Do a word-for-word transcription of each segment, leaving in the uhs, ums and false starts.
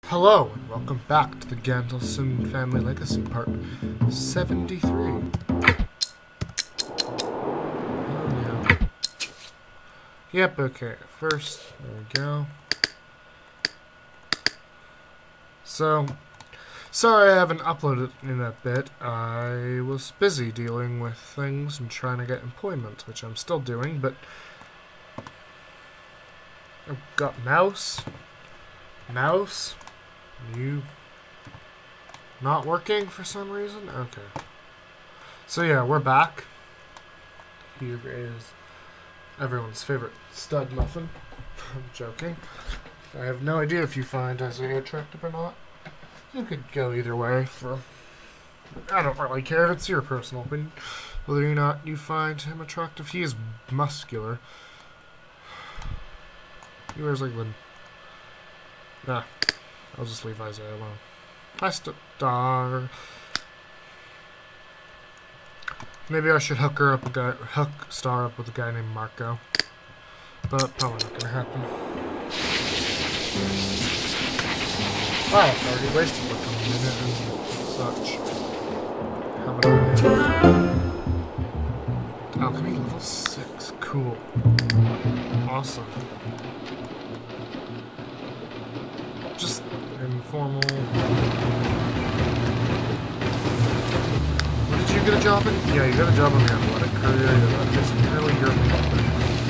Hello, and welcome back to the Gandelson Family Legacy Part seventy-three. Oh, yeah. Yep, okay. First, there we go. So, sorry I haven't uploaded in a bit. I was busy dealing with things and trying to get employment, which I'm still doing, but... I've got mouse. Mouse. You not working for some reason? Okay. So yeah, we're back. Here is everyone's favorite stud muffin. I'm joking. I have no idea if you find Isaiah attractive or not. You could go either way. For I don't really care. It's your personal opinion. Whether or not you find him attractive. He is muscular. He wears like the... Nah. I'll just leave Isaiah alone. Hi, Star. Maybe I should hook her up a guy, hook Star up with a guy named Marco, but probably not gonna happen. Wow, it's already wasted like a minute and such. How about I? Alchemy level six. Cool. Awesome. Just informal. What did you get a job in? Yeah, you got a job in the athletic career. That is nearly your thing.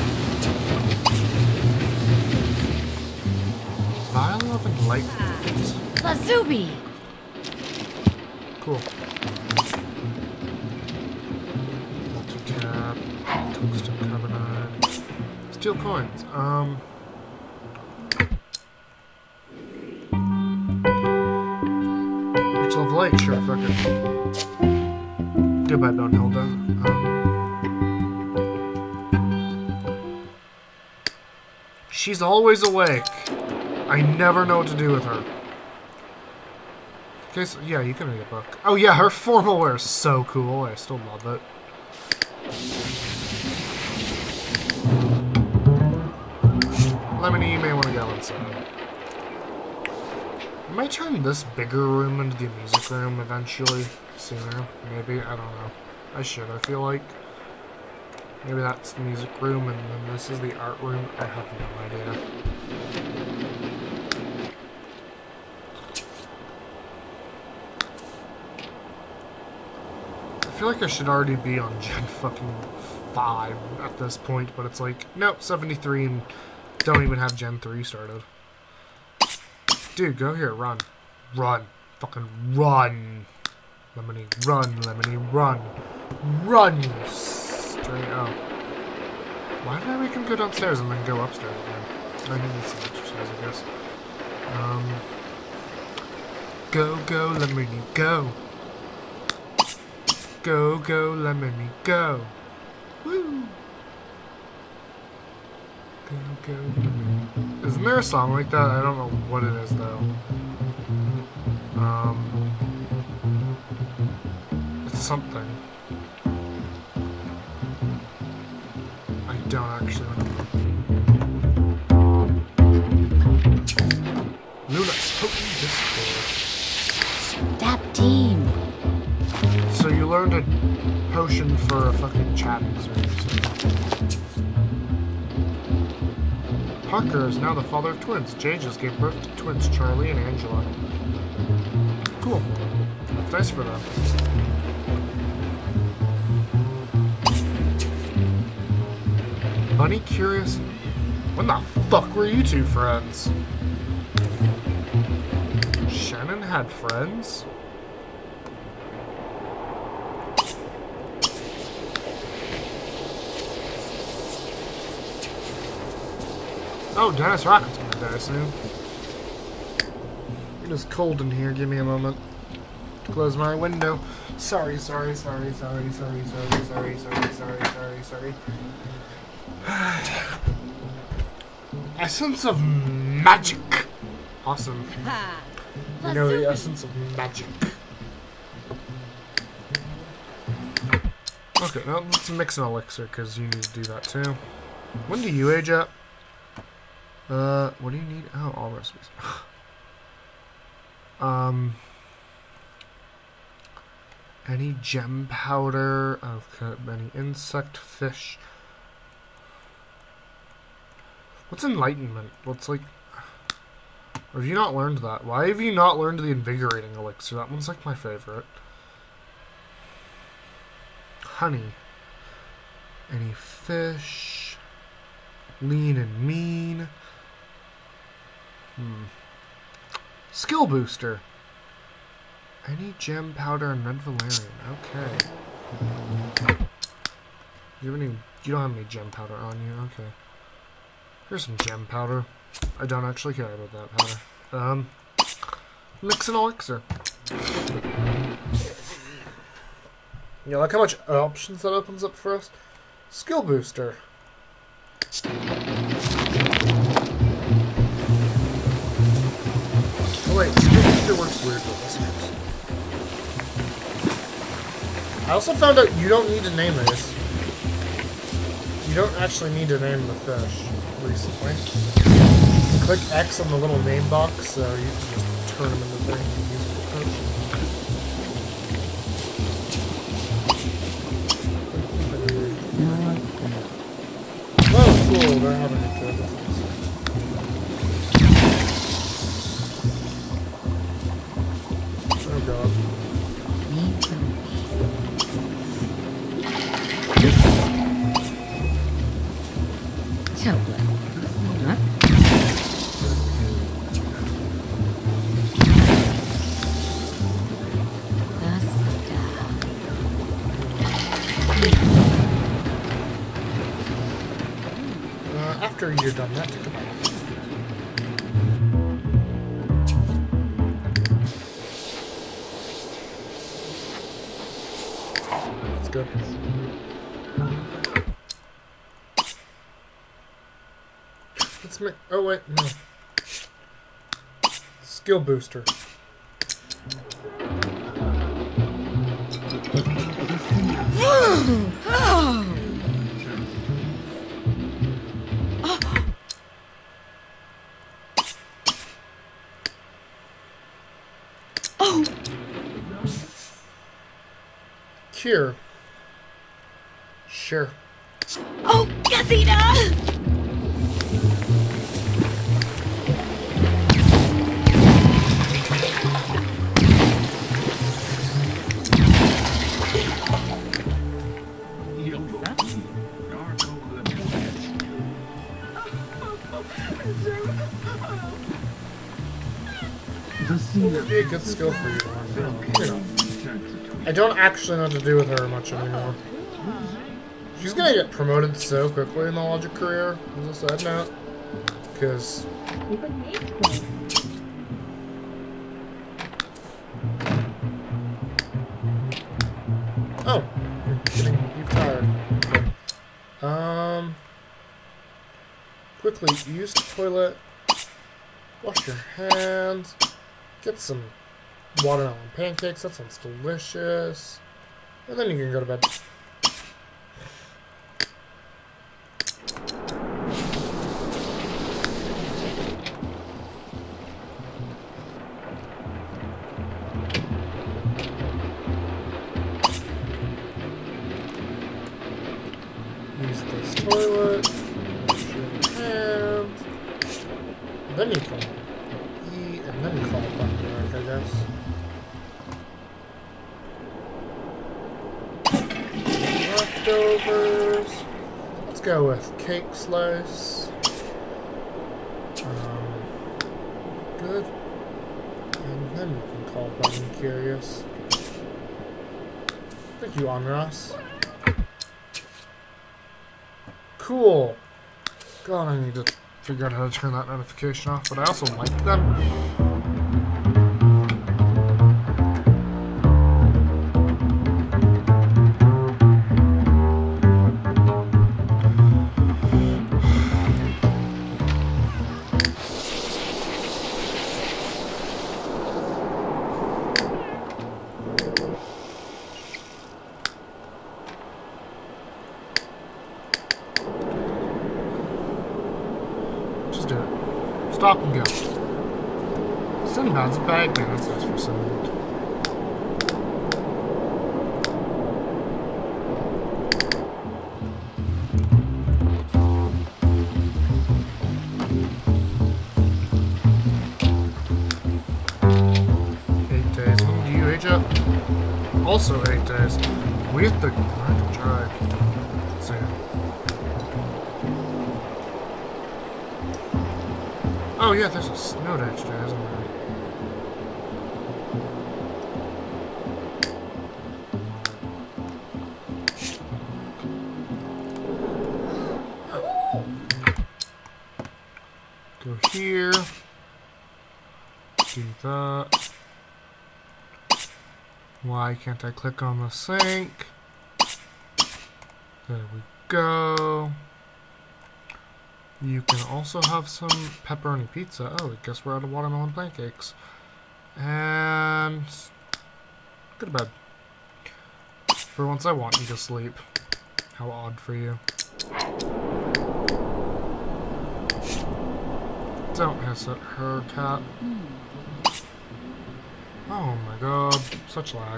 Vial of Enlightenment. Lazubi! Cool. Multi-tap. Tungsten carbonide. Steel coins. Um... Of light, sure, fuck it. Goodbye, Bonehilda. Um, she's always awake. I never know what to do with her. Okay, so, yeah, you can read a book. Oh yeah, her formal wear is so cool. I still love it. Lemony, you may want to go inside. I might turn this bigger room into the music room eventually. Sooner, maybe. I don't know. I should, I feel like. Maybe that's the music room and then this is the art room. I have no idea. I feel like I should already be on Gen fucking five at this point, but it's like, nope, seventy-three and don't even have Gen three started. Dude, go here, run. Run. Fucking run. Lemony, run, Lemony, run. Run, you straight up. Why did I make him go downstairs and then go upstairs again? I need some exercise, I guess. Um. Go, go, Lemony, go. Go, go, Lemony, go. Woo. Go, go, Lemony. Isn't there a song like that? I don't know what it is, though. Um, it's something. I don't actually remember. Luna's Potent Discord. That team. So you learned a potion for a fucking chatting screen. Parker is now the father of twins. Jay just gave birth to twins, Charlie and Angela. Cool. That's nice for them. Bunny Curious. When the fuck were you two friends? Shannon had friends? Oh, Dennis Rocket's gonna die soon. It is cold in here. Give me a moment to close my window. Sorry, sorry, sorry, sorry, sorry, sorry, sorry, sorry, sorry, sorry, sorry. Essence of magic. Awesome. You know the essence of magic. Okay, now let's mix an elixir because you need to do that too. When do you age up? Uh, what do you need? Oh, all recipes. Um, any gem powder? Okay, any insect, fish. What's enlightenment? What's like... Or have you not learned that? Why have you not learned the invigorating elixir? That one's like my favorite. Honey. Any fish? Lean and mean. Hmm. Skill booster. Any gem powder and red valerian. Okay. You have any? You don't have any gem powder on you. Okay. Here's some gem powder. I don't actually care about that powder. Um, mix an elixir. Yeah, look how much options that opens up for us. Skill booster. Oh wait, skill booster works weird with listeners. I also found out you don't need to name this. You don't actually need to name the fish recently. Click X on the little name box, so you can just turn them into things and use the fish. Oh, cool, they're having a good business. Oh god. Chocolate. Huh? Uh, after you're done that, take a bath. That's good. Let's make. Oh wait, no. Skill booster. Cure. Sure. Oh, Casita! It'd be a good skill for you. You know. I don't actually know what to do with her much anymore. She's gonna get promoted so quickly in the logic career, as a side note. Because... Oh! You're getting you're tired. Okay. Um... Quickly, use the toilet. Wash your hands. Get some watermelon pancakes. That sounds delicious. And then you can go to bed. Use this toilet. Wash your hands. Then you can eat, and then you call it back to work, I guess. Leftovers. Let's go with cake slice. Um, good. And then you can call Button Curious. Thank you, Onras. Cool. God, I need to figure out how to turn that notification off, but I also like them. Just do it. Stop and go. Instead Seven pounds of bag minutes, that's for seven. Eight days. When do you age up? Also eight days. We have to grind and dry. Let's see. Oh yeah, there's a snow day today, isn't there? Go here. Do that. Why can't I click on the sink? There we go. You can also have some pepperoni pizza. Oh, I guess we're out of watermelon pancakes. And go to bed. For once I want you to sleep. How odd for you. Don't hiss at her, cat. Oh my god, such lag.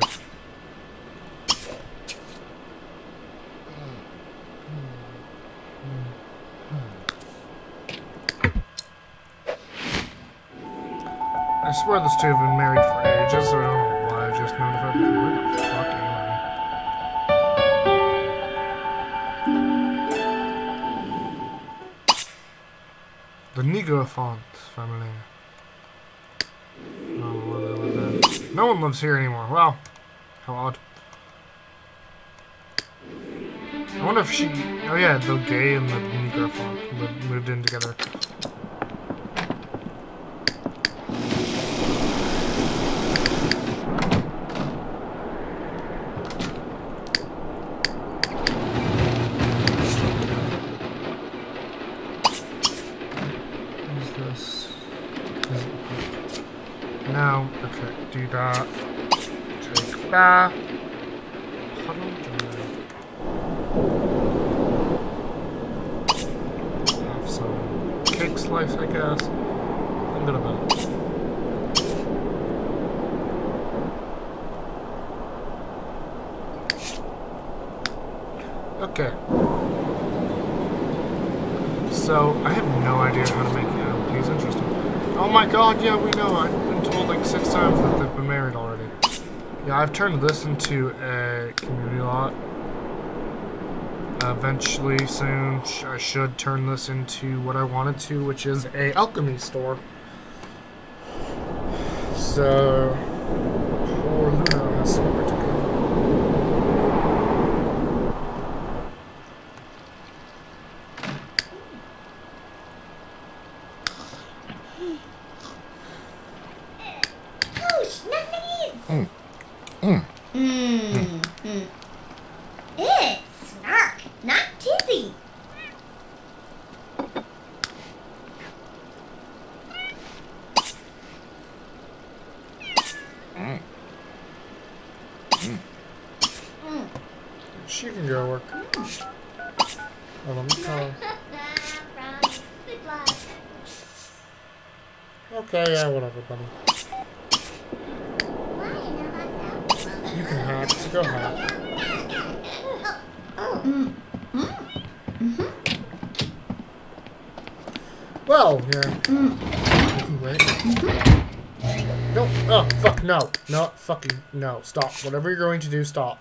I swear those two have been married for ages, so I don't know why I just notified them. Where the fuck am I? The Negrophant family. Oh, where they live there. No one lives here anymore. Wow. How odd. I wonder if she... Oh yeah, the gay and the Negrophant moved in together. No, okay, do that. Take bath. Puddle dry. Have some cake slice, I guess. A little bit. Okay. So, I have no idea how to make L Ps interesting. Oh my god, yeah, we know. I've been told like six times that they've been married already. Yeah, I've turned this into a community lot. Uh, eventually, soon, sh I should turn this into what I wanted to, which is a alchemy store. So, poor Luna has somewhere to go. Mm. Mm. Mmm. Mm. It's Snark, not Tizzy. Mm. Mm. Mm. She can go work. Oh, let me call. Okay, yeah, whatever, buddy. You can hack, so go hack. Oh. Mm. Mm. Mm-hmm. Well, yeah. Mm. Right. No, oh, fuck, no. No, fucking, no. Stop. Whatever you're going to do, stop.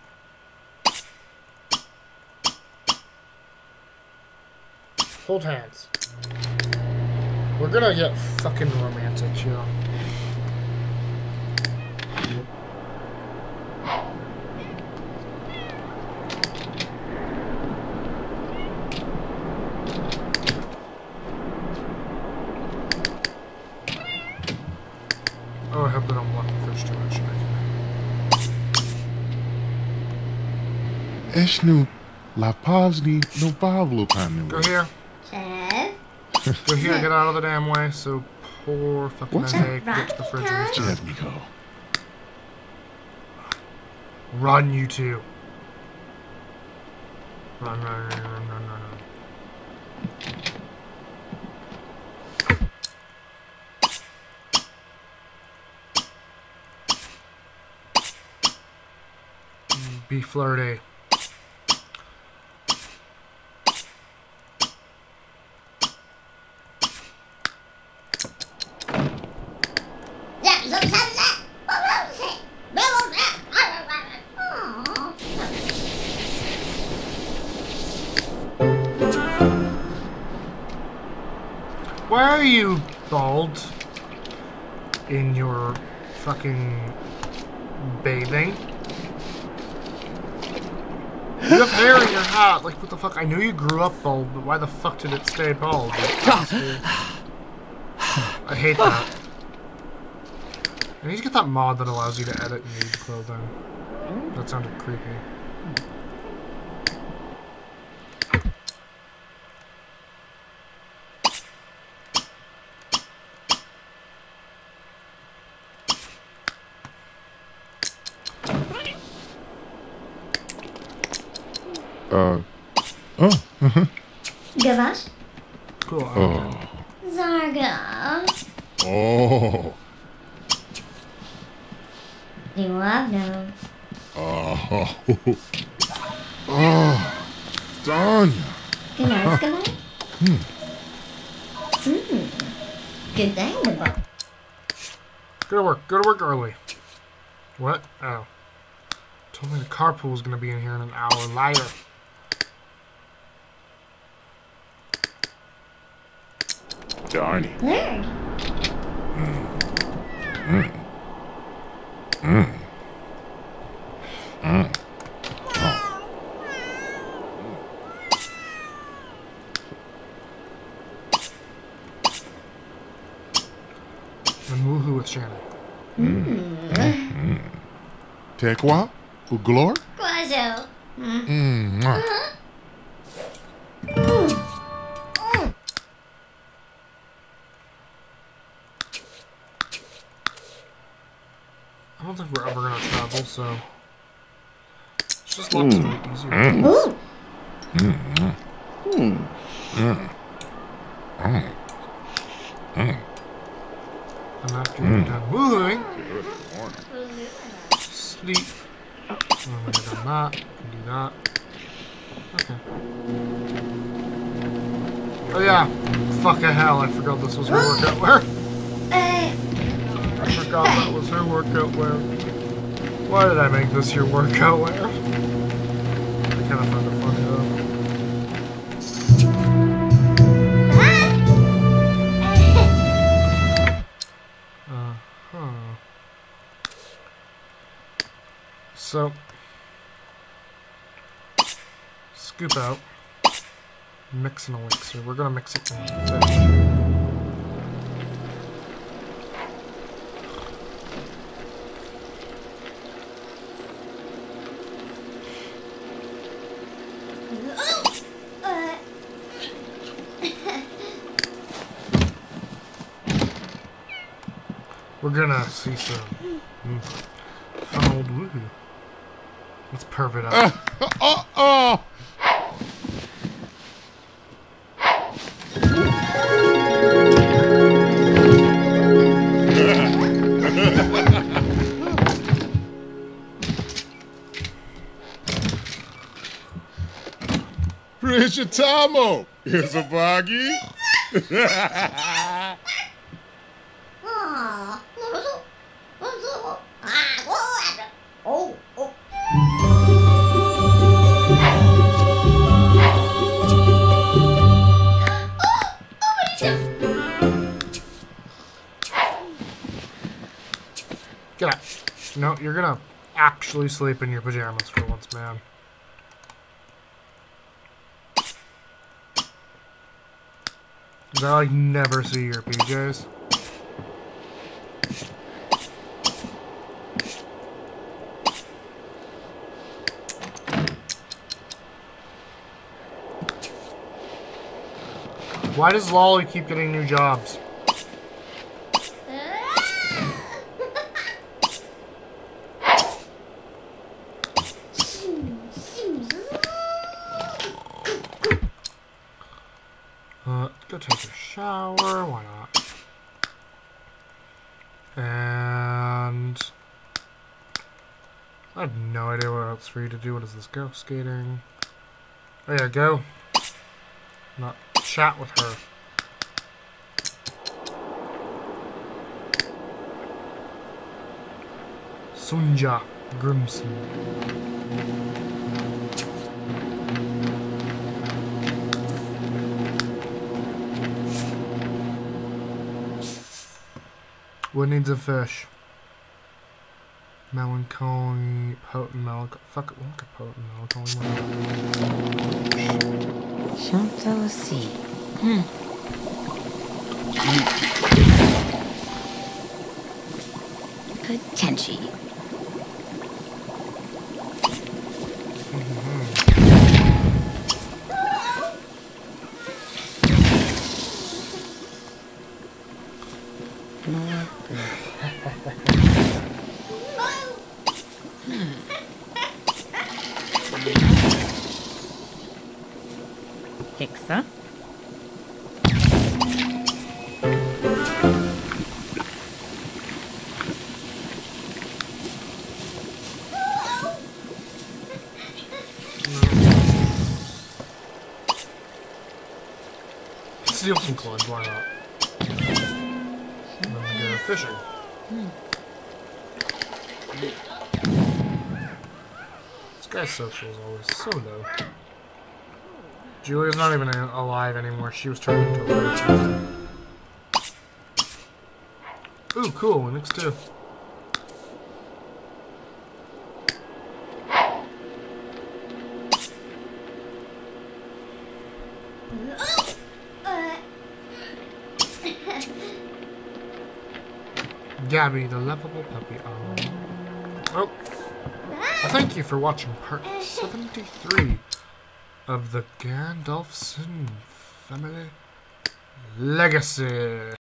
Hold hands. We're gonna get fucking romantic here. Oh, I hope they don't want the fish too much. Eshnu la pavsni no pavlo panu. Go here. Chev. Go here, get out of the damn way, so poor fucking What's Eze can get to the fridge and restart. Let me go. Run, you two. Run, run, run, run, run, run, run. be flirty. Why are you bald in your fucking bathing? You have hair in your hat. Like, what the fuck? I knew you grew up bald, but why the fuck did it stay bald? I hate that. I need to get that mod that allows you to edit nude clothing. That sounded creepy. Uh. Oh. Uh-huh. Gavash? Cool. Oh. Zarga. Oh. You love those. Oh. Oh. Danya. Good night, good night. Hmm. Mm. Good day, Nibble. Go to work. Go to work early. What? Oh. Told me the carpool was gonna be in here in an hour. Liar. Darny. Learn. Mm. Mm. Mm. And woohoo with Shannon. Mm. Mm. Tekwa? Uglor? Quazo. Mm. Mm. Uh-huh. Mm. I don't think we're ever gonna travel, so it's just lots Mm. of easier. Mm. Ooh. Mm. Mm. Mm. Mm. Mm. And after you're Mm. done woohooing, sleep. And when you're done that, you can do that. Okay. Oh yeah. Fuck a hell, I forgot this was her workout wear. Uh, I forgot that was her workout wear. Why did I make this your workout wear? I kinda find it funny though. Uh-huh. So, scoop out, mix an elixir. We're gonna mix it in. uh, We're gonna see some mm, fun old woohoo. Let's perv it up. Uh, oh, oh. Richard Tomo, here's a boggy. aw. Oh, oh. Get up. No, you're gonna actually sleep in your pajamas for once, man. I like never see your P Js. Why does Lolly keep getting new jobs? Uh, go take a shower, why not? And I have no idea what else for you to do. What is this? Go skating. Oh yeah, go. Not chat with her. Sunja Grimson. What needs a fish? Melancholy, potent melancholy. Fuck it, look at potent melancholy. Chantal C. Hmm. Good tenchi. Hixa. Steal some coins, why not? And then we go fishing. This guy's social is always so low. Julia's not even alive anymore. She was turned into a person. Ooh, cool. Next two. Gabby, the lovable puppy. Oh. Oh. Well, thank you for watching part seventy-three of the Gandalfson family legacy.